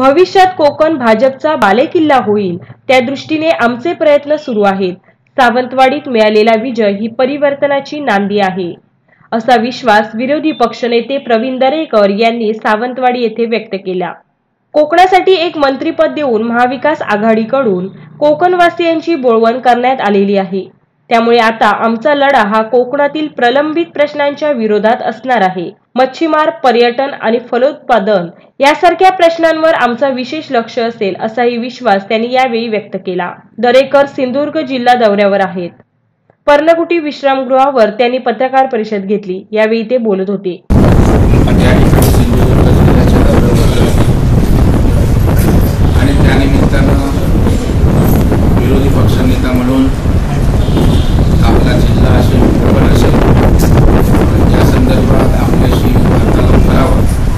भविष्यात कोकण भाजपचा बालेकिल्ला होईल, त्या दृष्टीने आमचे प्रयत्न सुरू आहेत. सावंतवाडीत मिळालेला विजय ही परिवर्तनाची नांदी आहे, असा विश्वास विरोधी पक्षनेते प्रवीण दरेकर यांनी सावंतवाडी येथे व्यक्त केला. कोकणासाठी एक मंत्रिपद देऊन महाविकास आघाडीकडून कोकणवासियांची बोळवण करण्यात आलेली आहे. त्यामुळे आता आमचा लढा हा कोकणातील प्रलंबित प्रश्नांच्या विरोधात असणार आहे. मच्छीमार, पर्यटन आणि फलोत्पादन यासारख्या प्रश्नांवर आमचा विशेष लक्ष असेल, असाही विश्वास त्यांनी यावेळी व्यक्त केला. दरेकर सिंधुदुर्ग जिल्हा दौऱ्यावर आहेत. पर्णकुटी विश्रामगृहावर त्यांनी पत्रकार परिषद घेतली. यावेळी ते बोलत होते. आणि त्यानिमित्तानं विरोधी पक्षनेता म्हणून आपला जिल्हा असेल, कोकण असेल, या संदर्भात आपल्याशी वार्तालाप करावा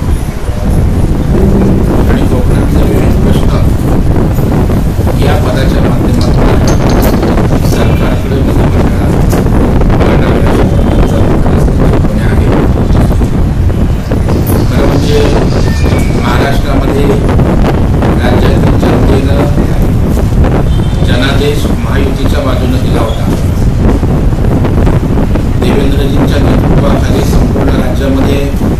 आणि कोकणातले विविध प्रश्न या पदाच्या माध्यमातून सरकारकडे विधिमंडळात मांडावयाचा आहे. खरं म्हणजे महाराष्ट्रामध्ये राज्यातील जनतेनं जनादेश महायुतीच्या बाजूने दिला होता. देवेंद्रजींच्या नेतृत्वाखाली संपूर्ण राज्यामध्ये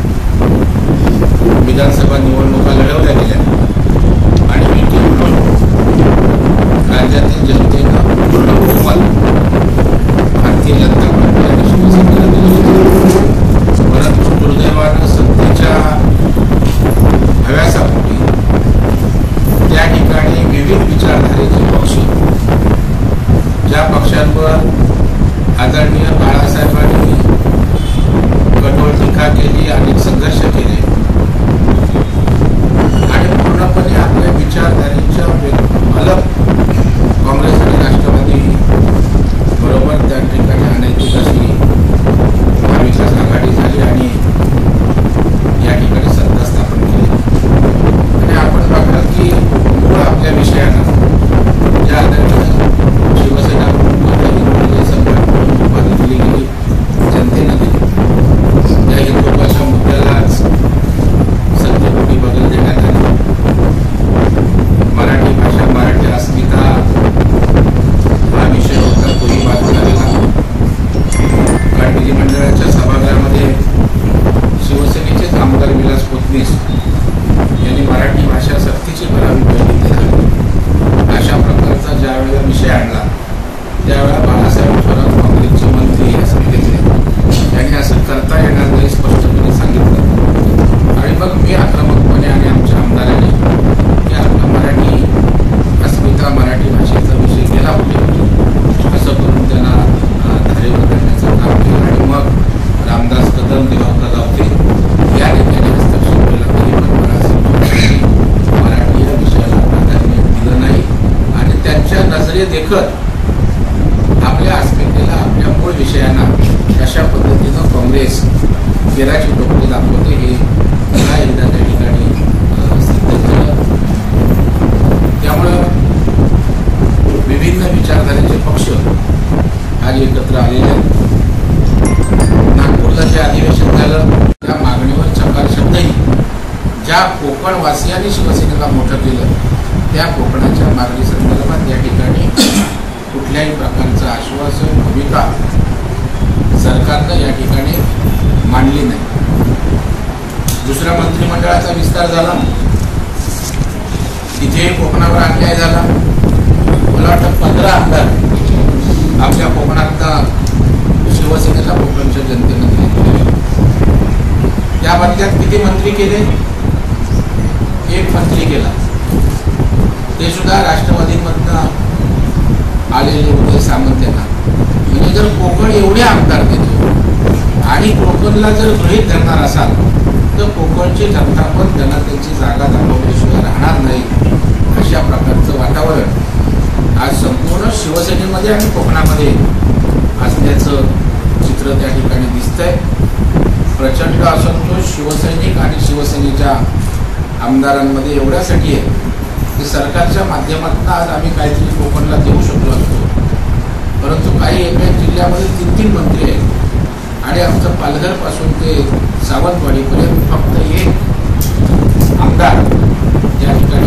विधानसभा निवडणुका लढवल्या गेल्या आणि युती म्हणून राज्यातील जनतेनं पूर्ण बहुमत भारतीय जनता पार्टी आणि शिवसेनेला दिलं होतं. परंतु दुर्दैवानं सत्तेच्या हव्यासापोटी त्या ठिकाणी विविध विचारधारेचे पक्ष, ज्या पक्षांवर आदरणीय बाळासाहेबांनी कठोर टीका केली, अनेक संघर्ष केले आणि पूर्णपणे आपल्या विचारधारेच्या अलग काँग्रेस आणि राष्ट्रवादी बरोबर त्या ठिकाणी अनैतिक अशी महाविकास आघाडी झाली आणि या ठिकाणी सत्ता स्थापन केली. आणि आपण बघा की मूळ आपल्या विषयानं ज्या आदरणीय शिवसेना दिली गेली, जनतेनं दिली, त्या हिंदुत्वाच्या मुद्द्यालाच सत्तेपोटी बदल देण्यात आले. मराठी भाषा, मराठी अस्मिता हा विषय होता, तोही बाजूला गेला. कारण विधिमंडळाच्या सभागृहामध्ये शिवसेनेचे आमदार विलास कोतनीस यांनी मराठी भाषा सक्तीची करावी पहिली. अशा प्रकारचा ज्या वेळेला विषय आणला त्यावेळेला बाळासाहेब थोरात काँग्रेसचे मंत्री असं घेतले. त्यांनी असं करता येणार नाही स्पष्टपणे सांगितलं. आणि मग मी आक्रमकपणे आणि आमच्या आमदारांनी की आपला मराठी अस्मिता, मराठी भाषेचा विषय गेला होते असं करून त्यांना धारेवर करण्याचं काम केलं. आणि मग रामदास कदम, दिवाकर रावते या नेत्याने हस्तक्षेप केला. तरी पण मराठी या विषयाला प्राधान्य दिलं नाही आणि त्यांच्या नजरे देखत आपल्या अस्मितेला, आपल्या मूळ विषयांना अशा पद्धतीनं काँग्रेस केराची टोपली दाखवते हे पुन्हा एकदा त्या ठिकाणी सिद्ध केलं. त्यामुळं विभिन्न विचारधारेचे पक्ष आज एकत्र आलेले आहेत. नागपूरला जे अधिवेशन झालं त्या मागणीवर चकार शब्दही ज्या कोकणवासियांनी शिवसेनेला मोठं केलं त्या कोकणाच्या मागणी संदर्भात या ठिकाणी कुठल्याही प्रकारचं आश्वासन, भूमिका सरकारनं या ठिकाणी मांडली नाही. दुसऱ्या मंत्रिमंडळाचा विस्तार झाला, तिथे कोकणावर अन्याय झाला. मला वाटतं 15 आमदार आपल्या कोकणातला शिवसेनेला कोकणच्या जनतेनं दिले. त्या बदल्यात किती मंत्री केले? एक मंत्री केला, ते सुद्धा राष्ट्रवादीमधनं आलेले उदय सामंत यांना. म्हणजे जर कोकण एवढे आमदार देतो आणि कोकणला जर गृहीत धरणार असाल तर कोकणची जनता पण जनतेची जागा दाखवल्याशिवाय राहणार नाही. अशा प्रकारचं वातावरण आज संपूर्ण शिवसेनेमध्ये आणि कोकणामध्ये असल्याचं चित्र त्या ठिकाणी दिसतंय. प्रचंड असंतोष शिवसैनिक आणि शिवसेनेच्या आमदारांमध्ये एवढ्यासाठी आहे की सरकारच्या माध्यमातून आज आम्ही काहीतरी कोकणला देऊ शकलो असतो, परंतु काही एका जिल्ह्यामध्ये 3-3 मंत्री आहेत आणि आमचं पालघरपासून ते सावंतवाडीपर्यंत फक्त एक आमदार त्या ठिकाणी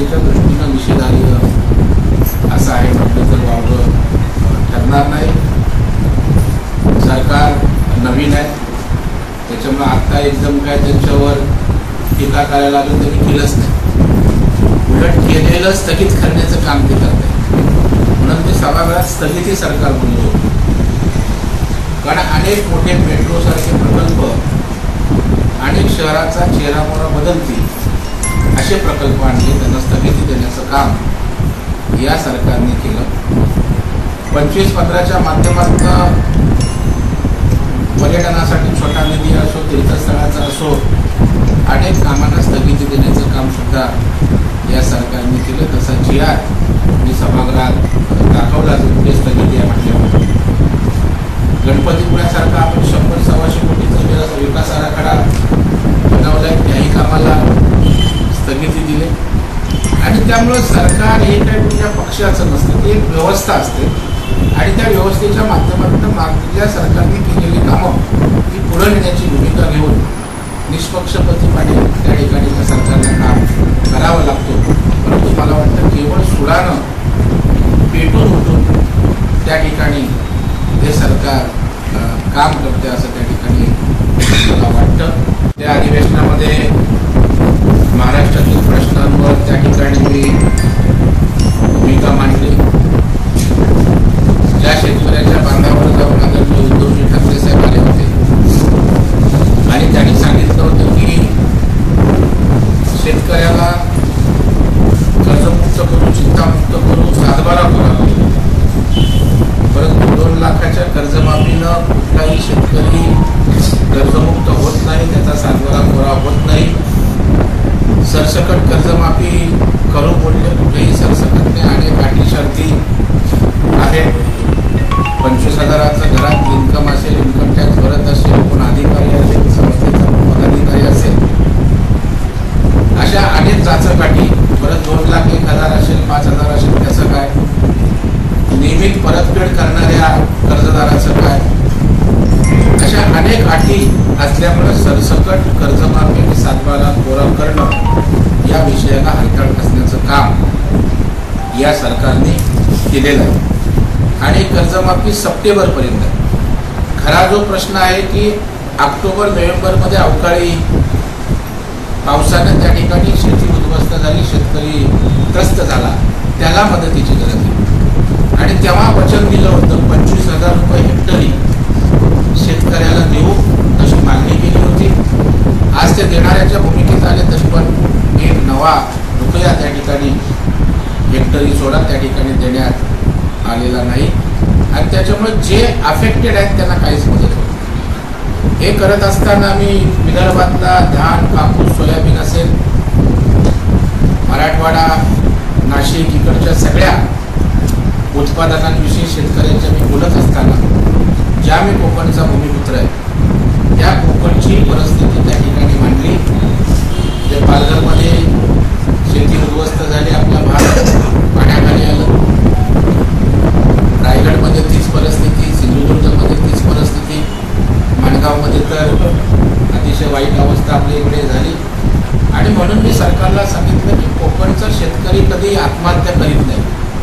जनतेच्या दृष्टीनं निषेधार्ह असं आहे म्हटलं तर वावगं ठरणार नाही. सरकार नवीन आहे, त्याच्यामुळे आता एकदम काय त्यांच्यावर टीका करायला लागेल तरी केलंच नाही. उलट केलेलं स्थगित करण्याचं काम ते करत आहे. म्हणून ते सभागृहात स्थगिती सरकार बोललो. कारण अनेक मोठे मेट्रो सारखे प्रकल्प, अनेक शहराचा चेहरामोहरा बदलतील असे प्रकल्प आणले, त्यांना स्थगिती देण्याचं काम या सरकारने केलं. 25-15च्या माध्यमातून पर्यटनासाठी छोटा निधी असो, तीर्थस्थळाचा असो, अनेक कामांना स्थगिती देण्याचं काम सुद्धा या सरकारने केलं. तसा जी.आर. मी सभागृहात दाखवला ते स्थगिती आहे म्हटल्यावर. गणपतीपुळ्यासारखा आपण 100-125 कोटीचा विकास आराखडा बनवलाय, त्याही कामाला स्थगिती दिली. आणि त्यामुळं सरकार हे काही कुठल्या पक्षाचं नसतं, ती एक व्यवस्था असते आणि त्या व्यवस्थेच्या माध्यमातून मागच्या सरकारने केलेली कामं ही पुढे नेण्याची भूमिका घेऊन निष्पक्षपातीपणे त्या ठिकाणी त्या सरकारला काम करावं लागतो. परंतु मला वाटतं केवळ सुडानं पेटून उठून त्या ठिकाणी हे सरकार काम करते असं त्या ठिकाणी मला वाटतं. त्या अधिवेशनामध्ये महाराष्ट्रातील प्रश्नांवर त्या ठिकाणी मी भूमिका मांडली. ज्या शेतकऱ्याच्या बांधावर जाऊन आदरणीय उद्धवजी ठाकरे साहेब आले होते आणि त्यांनी सांगितलं होतं की शेतकऱ्याला कर्जमुक्त करू, चिंतामुक्त करू, सातबारा करू. परंतु 2 लाखाच्या कर्जमाफीनं कुठलाही शेतकरी कर्जमुक्त होत नाही, त्याचा सातबारा कोरा होत नाही. सरसकट कर्जमाफी करू बोलले, कुठेही सरसकट नाही. अनेक अटी शर्ती आहेत. 25,000चं घरात इन्कम असेल, इन्कम टॅक्स भरत असेल, कोण अधिकारी असेल, संस्थेचा पदाधिकारी असेल, अशा अनेक जाचकाठी. परत 2 लाख 1,000 असेल, 5,000 असेल, त्याचं काय? नियमित परतफेड करणाऱ्या कर्जदाराचं काय? अशा अनेक अटी असल्यामुळे सरसकट कर्जमाफी आणि सातबारा कोरा करणं या विषयाला हालचाल असण्याचं काम या सरकारने केलेलं आहे. आणि कर्जमाफी सप्टेंबरपर्यंत. खरा जो प्रश्न आहे की ऑक्टोबर-नोव्हेंबरमध्ये अवकाळी पावसानं त्या ठिकाणी शेती उद्ध्वस्त झाली, शेतकरी त्रस्त झाला, त्याला मदतीची गरज आहे. आणि तेव्हा वचन दिलं होतं 25,000 रुपये हेक्टरी शेतकऱ्याला देऊ, तशी मागणी केली होती. आज ते देणाऱ्याच्या भूमिकेत आले, तरी पण एक नवा रुपया त्या ठिकाणी हेक्टरी सोडा त्या ठिकाणी देण्यात आलेला नाही. आणि त्याच्यामुळे जे अफेक्टेड आहेत त्यांना काहीच मदत होत. हे करत असताना आम्ही विदर्भातला धान, कापूस, सोयाबीन असेल, मराठवाडा, नाशिक इकडच्या सगळ्या उत्पादनांविषयी शेतकऱ्यांच्या मी बोलत असताना ज्या मी कोकणचा भूमिपुत्र आहे त्या कोकणची परिस्थिती त्या ठिकाणी मांडली. जे पालघरमध्ये शेती उद्ध्वस्त झाली, आपला भात पाण्याखाली आलं. रायगडमध्ये तीच परिस्थिती, सिंधुदुर्गमध्ये तीच परिस्थिती, माणगावमध्ये तर अतिशय वाईट अवस्था आपल्या इकडे झाली. आणि म्हणून मी सरकारला सांगितलं की कोकणचा शेतकरी कधी आत्महत्या करीत नाही.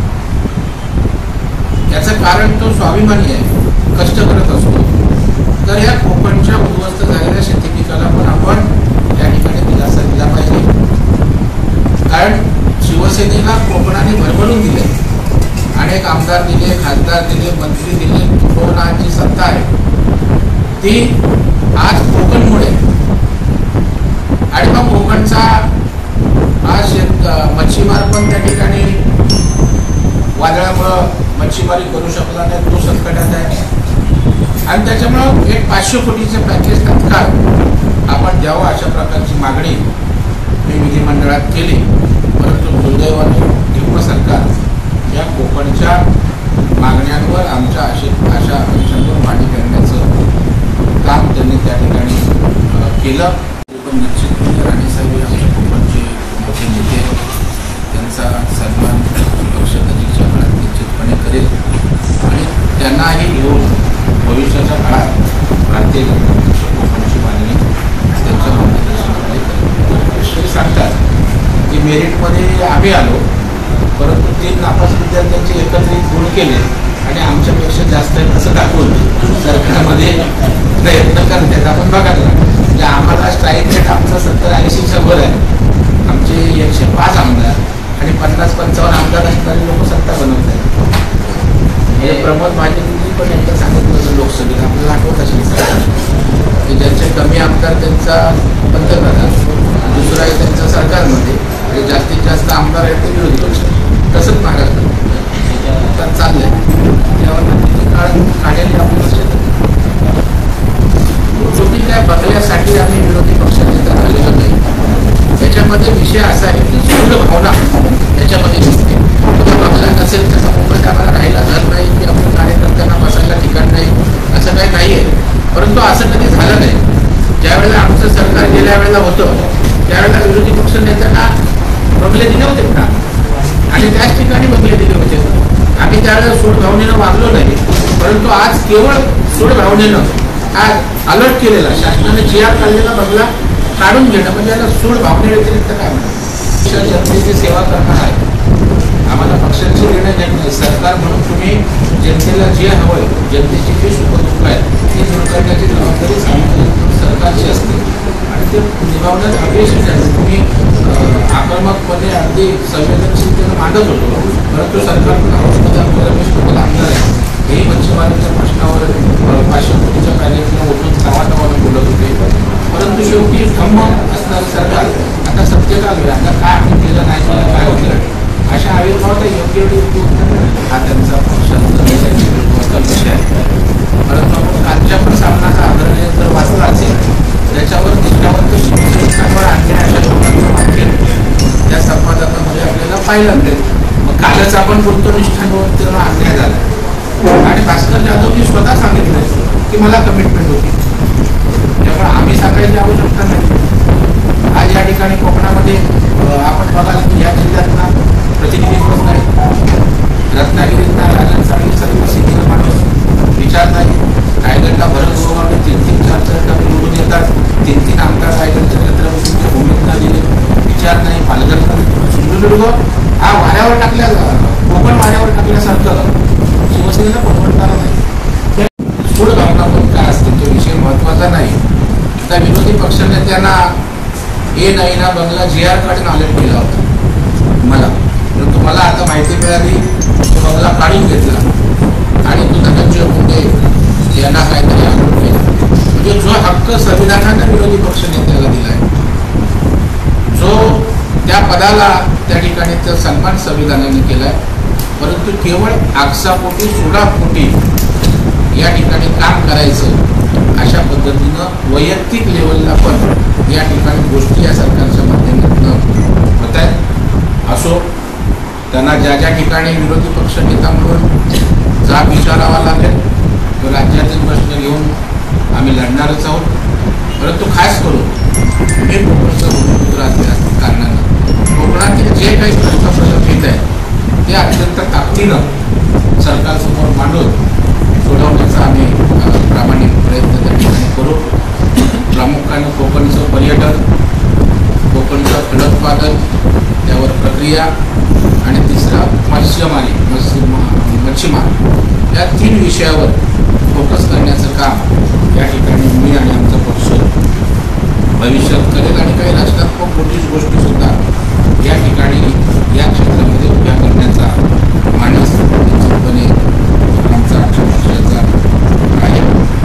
याचं कारण तो स्वाभिमानी आहे, कष्ट करत असतो. तर या कोकणच्या उद्ध्वस्त झालेल्या शेती पिकाला पण आपण त्या ठिकाणी दिलासा दिला पाहिजे. कारण शिवसेनेला कोकणाने भरभरून दिले, अनेक आमदार दिले, खासदार दिले, मंत्री दिले. कोकणाची सत्ता आहे ती आज कोकणमुळे. आणि मग कोकणचा आज मच्छीमार पण त्या ठिकाणी वादळामुळं मच्छीमारी करू शकला नाही, तो संकटात आहे. आणि त्याच्यामुळं एक 500 कोटीचं पॅकेज तत्काळ आपण द्यावं अशा प्रकारची मागणी मी विधिमंडळात केली. परंतु दुर्दैवाने टिप्प सरकार या कोकणच्या मागण्यांवर आमच्या अशा आकांक्षांवर मांडणी करण्याचं काम त्यांनी त्या ठिकाणी केलं. पण निश्चितपणे राणेसाहेब आमच्या कोकणचे मोठे नेते, त्यांचा सन्मान पक्ष नजीकच्या काळात निश्चितपणे करेल. आणि त्यांनाही घेऊन भविष्याच्या काळात भारतीय जनता पक्ष कोकणची मागणी त्यांच्या मार्गदर्शनाखाली करेल. ते सांगतात की मेरिटमध्ये आम्ही आलो, परंतु 3 नापास विद्यार्थ्यांचे एकत्रित गुण केले आणि आमच्यापेक्षा जास्त आहे असं दाखवलं. सरकारमध्ये प्रयत्न करतात आपण बघायला, म्हणजे आम्हाला स्ट्राईक रेट आमचा 70-80च्या वर आहे. आमचे 105 आमदार आणि 50-55 आमदार असणारे लोक सत्ता बनवत आहेत. हे प्रमोद महाजनजी पण एकदा सांगितलं होतं लोकसभेत, आपल्याला आठवत असेल, ज्यांचे कमी आमदार त्यांचा पंतप्रधान, दुसरा आहे त्यांचा सरकारमध्ये, आणि जास्तीत जास्त आमदार आहेत ते विरोधी पक्ष. तसंच महाराष्ट्रात चाललंय. काढायला शेवटी त्या बदल्यासाठी आम्ही विरोधी पक्षाने आलेलो नाही. त्याच्यामध्ये विषय असा आहे की स्थूल भावना त्याच्यामध्ये दिसते. बदला नसेल त्याचा मोबाईल आम्हाला राहायला घर नाही की आपण कार्यकर्त्यांना बसायला ठिकाण नाही असं काही नाही आहे. परंतु असं कधी झालं नाही. ज्यावेळेला आमचं सरकार गेल्या वेळेला होतं त्यावेळेला विरोधी पक्ष नेत्यांना बंगले दिले होते का, आणि त्याच ठिकाणी बंगले दिले होते. आम्ही त्यावेळेला सूड भावनेनं वागलो नाही, परंतु आज केवळ सूड भावनेनं आज अलर्ट केलेला शासनाने GR काढलेला बंगला काढून घेणं म्हणजे याला सूड भावने व्यतिरिक्त काय म्हणतात. जनतेची सेवा करणार आहे, आम्हाला पक्षांची निर्णय घेत नाही. सरकार म्हणून तुम्ही जनतेला जे हवंय, जनतेची जी सुखदुःख आहे ती दूर करण्याची जबाबदारी सरकारची असते आणि ते निभावण्यात अपयशी झालं. तुम्ही आक्रमकपणे अगदी संवेदनशीलतेनं मांडत होतो, परंतु सरकारकडून रमेश पटेल आमदार आहे, हेही मच्छीमारांच्या प्रश्नावर 500 कोटीच्या पॅकेजला उठून नावानं बोलत होते. परंतु शेवटी धम्म असणारं सरकार आता सत्तेत आलं, आता काय आम्ही केलं नाही केलं काय होतं अशा आविर्भावाचा योग्य हा त्यांचा पक्षाचा विषय आहे. परंतु आपण कालच्या पण सामनाचा आदरणीय जर वाचला असेल त्याच्यावर निष्ठावंत शिक्षकांवर आणण्या अशा लोकांचं वाक्य त्या संपादकामध्ये आपल्याला पाहिलं मिळेल. मग कालच आपण बोलतो निष्ठावंत अन्याय झाला आणि भास्कर जाधवनी स्वतः सांगितलं की मला कमिटमेंट होती, त्यामुळे आम्ही सांगायची आवश्यकता नाही. आज या ठिकाणी कोकणामध्ये आपण बघाल की या जिल्ह्यातना प्रतिनिधित्व नाही. रत्नागिरीत राजन साळवी सर्व सिनियर माणूस विचार नाही. रायगडला भरत गोगावले 3-3, 4-4 निवडून येतात. 3-3 आमदार रायगडच्या छत्रपतींच्या भूमीत दिले, विचार नाही. पालघरला सिंधुदुर्ग हा वाऱ्यावर टाकल्या, कोकण वाऱ्यावर टाकल्यासारखं शिवसेनेला परवडणार नाही. सूड भावना पण काय असते तो विषय महत्वाचा नाही. त्या विरोधी पक्षनेत्यांना नाही ना बंगला GR काढून अलर्ट केला होता मला, परंतु मला आता माहिती मिळाली तो बंगला काढून घेतला आणि तो धनंजय मुंडे यांना काहीतरी आरोप केला. म्हणजे जो हक्क संविधानाने विरोधी पक्षनेत्याला दिलाय, जो त्या पदाला त्या ठिकाणी तर सन्मान संविधानाने केलाय, परंतु केवळ आकसापोटी सोडापोटी या ठिकाणी काम करायचं अशा पद्धतीनं वैयक्तिक लेवलला पण या ठिकाणी गोष्टी या सरकारच्या माध्यमातून होत आहेत. असो, त्यांना ज्या ज्या ठिकाणी विरोधी पक्ष नेता म्हणून जाब विचारावा लागेल तो राज्यातील प्रश्न घेऊन आम्ही लढणारच आहोत. परंतु खास करून हे कोकणचं भूमिपुत्र असल्या कारणानं कोकणातील जे काही प्रश्न प्रलंबित आहेत ते अत्यंत ताकदीनं सरकारसमोर मांडून सोडवण्याचा आम्ही प्रामाणिक प्रयत्न त्या ठिकाणी करू. प्रामुख्याने कोकणचं पर्यटन, कोकणचं फलोत्पादन, त्यावर प्रक्रिया आणि तिसरा मच्छीमार या 3 विषयावर फोकस करण्याचं काम या ठिकाणी मी आणि आमचा पक्ष भविष्यात करेल आणि काही राष्ट्रात्मक मोठी गोष्टीसुद्धा या ठिकाणी या क्षेत्रामध्ये उभ्या करण्याचा मानस निश्चितपणे आमचा पक्षाचा आहे.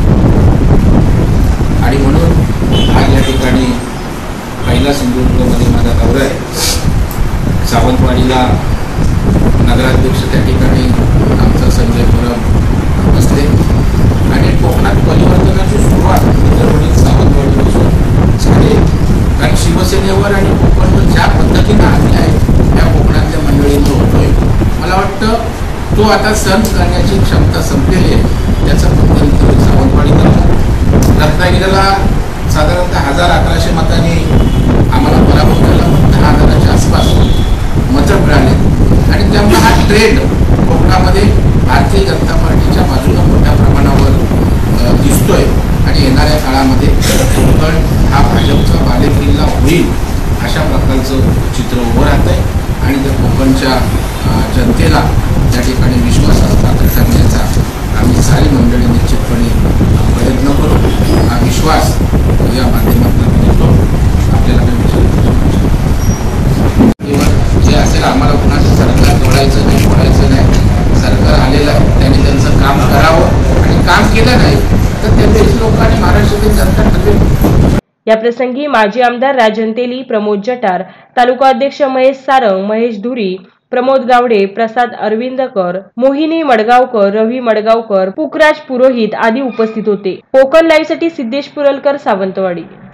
आणि म्हणून आज या ठिकाणी पहिला सिंधुदुर्गमध्ये माझा दौरा आहे. सावंतवाडीला नगराध्यक्ष त्या ठिकाणी आमचा संजय परब असले आणि कोकणात परिवर्तनाची सुरुवात मित्रवडील सावंतवाडीपासून झाली. कारण शिवसेनेवर आणि कोकण ज्या पद्धतीनं आले आहे त्या कोकणातल्या मंडळींना होतोय, मला वाटतं तो आता सहन करण्याची क्षमता संपलेली आहे. त्याचं पद्धत सावंतवाडी रत्नागिरीला साधारणतः 1100 मतांनी आम्हाला पराभव केला. 10,000च्या आसपास मतं मिळाले आणि त्यामुळे हा ट्रेंड कोकणामध्ये भारतीय जनता पार्टीच्या बाजूने मोठ्या प्रमाणावर दिसतोय आणि येणाऱ्या काळामध्ये कोकण हा भाजपचा बालेकिल्ला होईल अशा प्रकारचं चित्र उभं राहतंय आणि त्या कोकणच्या जनतेला त्या ठिकाणी विश्वासात पात्र करण्याचा आम्ही सारी मंडळी निश्चितपणे प्रयत्न करू. हा विश्वास या माध्यमातून देतो. आपल्याला जे असेल आम्हाला कुणाचं सरकार जोडायचं नाही, फोडायचं नाही. सरकार आलेलं आहे, त्यांनी त्यांचं काम करावं आणि काम केलं नाही तर तेथील लोकांनी महाराष्ट्रातील जनता ठरवेल. या प्रसंगी माजी आमदार राजन तेली, प्रमोद जटार, तालुका अध्यक्ष महेश सारंग, महेश धुरी, प्रमोद गावडे, प्रसाद अरविंदकर, मोहिनी मडगावकर, रवी मडगावकर, पुखराज पुरोहित आदी उपस्थित होते. कोकण लाईव्हसाठी सिद्धेश पुरलकर, सावंतवाडी.